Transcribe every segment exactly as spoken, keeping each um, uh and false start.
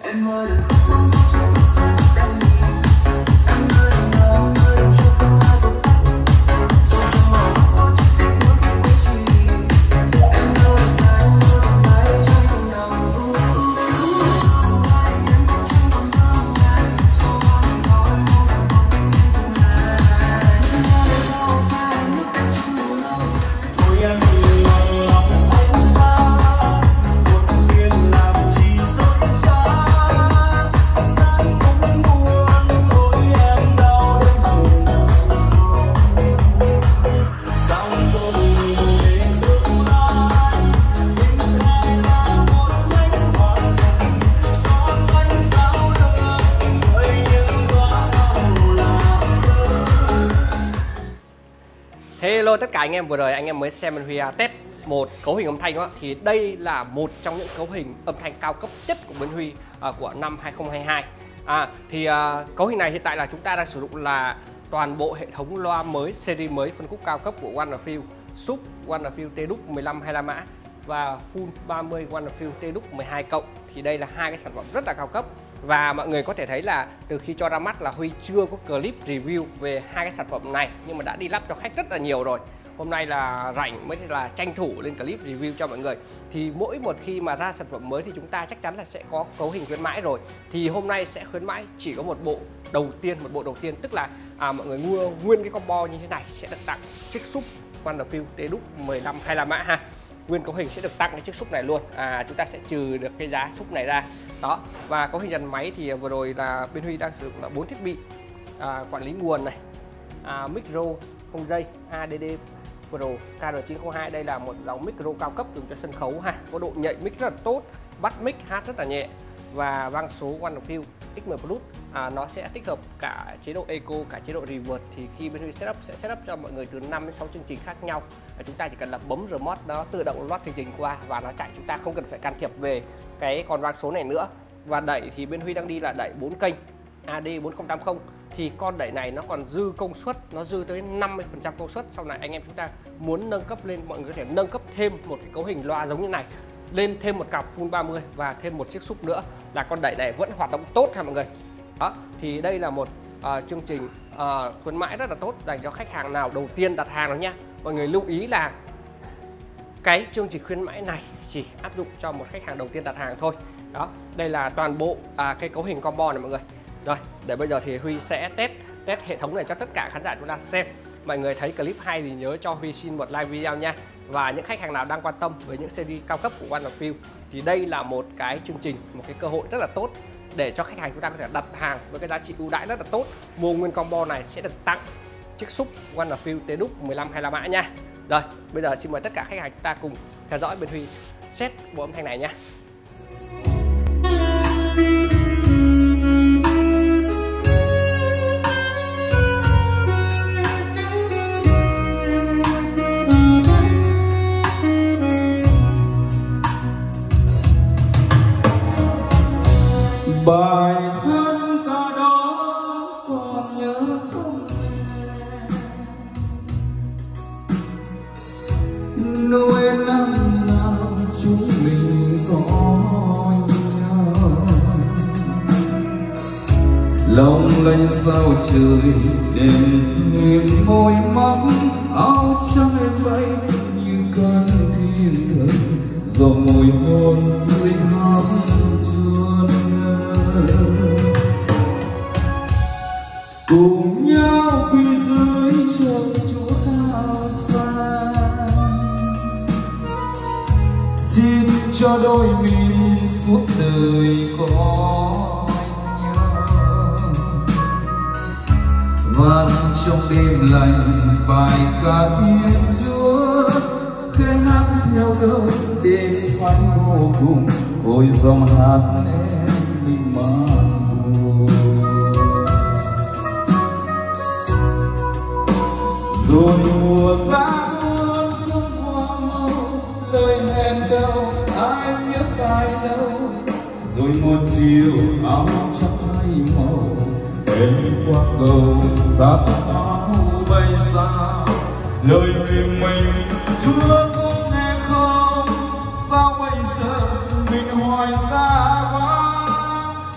Hello tất cả anh em, vừa rồi anh em mới xem bên Huy test một cấu hình âm thanh đó. Thì đây là một trong những cấu hình âm thanh cao cấp nhất của bên Huy uh, của năm hai không hai hai. À, thì uh, cấu hình này hiện tại là chúng ta đang sử dụng là toàn bộ hệ thống loa mới, series mới phân khúc cao cấp của Wonderfeel, sub Wonderfeel T-Duc mười lăm hai mươi lăm mã và full ba mươi Wonderfeel T-Duc mười hai cộng. Thì đây là hai cái sản phẩm rất là cao cấp. Và mọi người có thể thấy là từ khi cho ra mắt là Huy chưa có clip review về hai cái sản phẩm này, nhưng mà đã đi lắp cho khách rất là nhiều rồi. Hôm nay là rảnh mới là tranh thủ lên clip review cho mọi người. Thì mỗi một khi mà ra sản phẩm mới thì chúng ta chắc chắn là sẽ có cấu hình khuyến mãi rồi. Thì hôm nay sẽ khuyến mãi chỉ có một bộ đầu tiên, một bộ đầu tiên tức là à, mọi người mua nguyên cái combo như thế này sẽ được tặng chiếc sub Wonderfeel T-Duc mười lăm hai mươi lăm mã ha. Nguyên cấu hình sẽ được tặng cái chiếc sub này luôn. À, chúng ta sẽ trừ được cái giá sub này ra. Đó. Và cấu hình dàn máy thì vừa rồi là bên Huy đang sử dụng là bốn thiết bị à, quản lý nguồn này, à, micro không dây a đê đê Pro K R chín không hai. Đây là một dòng micro cao cấp dùng cho sân khấu ha, có độ nhạy mic rất là tốt, bắt mic hát rất là nhẹ. Và vang số Wonderfeel ích em Plus, à, nó sẽ tích hợp cả chế độ Eco, cả chế độ Reverb. Thì khi bên Huy setup sẽ setup cho mọi người từ năm đến sáu chương trình khác nhau. À, chúng ta chỉ cần là bấm remote nó tự động load chương trình qua và nó chạy, chúng ta không cần phải can thiệp về cái con vang số này nữa. Và đẩy thì bên Huy đang đi là đẩy bốn kênh A D bốn không tám không. Thì con đẩy này nó còn dư công suất, nó dư tới năm mươi phần trăm công suất. Sau này anh em chúng ta muốn nâng cấp lên, mọi người có thể nâng cấp thêm một cái cấu hình loa giống như này, lên thêm một cặp full ba mươi và thêm một chiếc sub nữa là con đẩy này vẫn hoạt động tốt ha mọi người. Đó, thì đây là một uh, chương trình uh, khuyến mãi rất là tốt dành cho khách hàng nào đầu tiên đặt hàng đó nha. Mọi người lưu ý là cái chương trình khuyến mãi này chỉ áp dụng cho một khách hàng đầu tiên đặt hàng thôi. Đó, đây là toàn bộ à, cái cấu hình combo này mọi người. Rồi, để bây giờ thì Huy sẽ test test hệ thống này cho tất cả khán giả chúng ta xem. Mọi người thấy clip hay thì nhớ cho Huy xin một like video nha. Và những khách hàng nào đang quan tâm với những series cao cấp của Wonderfeel thì đây là một cái chương trình, một cái cơ hội rất là tốt để cho khách hàng chúng ta có thể đặt hàng với cái giá trị ưu đãi rất là tốt. Mua nguyên combo này sẽ được tặng chiếc sub Wonderfeel T-Duc mười lăm hai mươi lăm mã nha. Rồi, bây giờ xin mời tất cả khách hàng chúng ta cùng theo dõi bên Huy set bộ âm thanh này nha. Bài hát ca đó còn nhớ không nỗi năm nào chúng mình có nhau, lòng lạnh sao trời đêm nghiêng môi mắt áo trắng em bay như cơn thiên thần gió môi hôn dưới hát cùng nhau quỳ dưới trời chúa cao xa, xin cho đôi mình suốt đời có nhau. Và trong đêm lạnh bài ca thiên chúa khẽ hát theo câu đêm hoan vô cùng, ôi dòng hát em mình mang buồn. Rồi mùa xa buồn không qua mau, lời hẹn đâu ai nhớ sai đâu. Rồi một chiều áo trắng hai màu, em qua cầu xa áo bay xa. Lời nguyện mình Chúa có nghe không? Sao bây giờ mình hoài xa quá?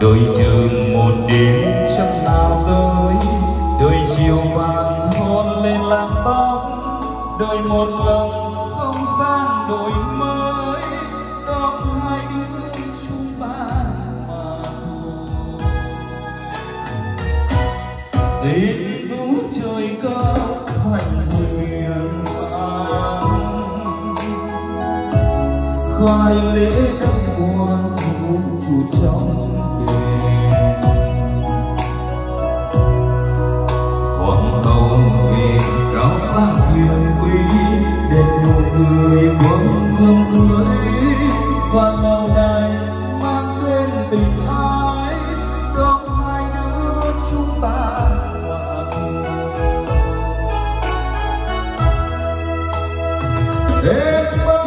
đợi chờ một đêm trăng nào tới, đợi chiều vàng hôn lên làn tóc, đợi một lần không gian đổi mới, đó hai đứa chúng ta mà thôi. Tên tú trời cao hạnh huyền sáng, khai lễ đăng quan vũ trụ trong đền. Hoàng hậu về cao sang hiền quý, đẹp nụ cười quấn hương cưới, và lâu nay mang tên tình ái, có hai đứa chúng ta hòa cùng. Em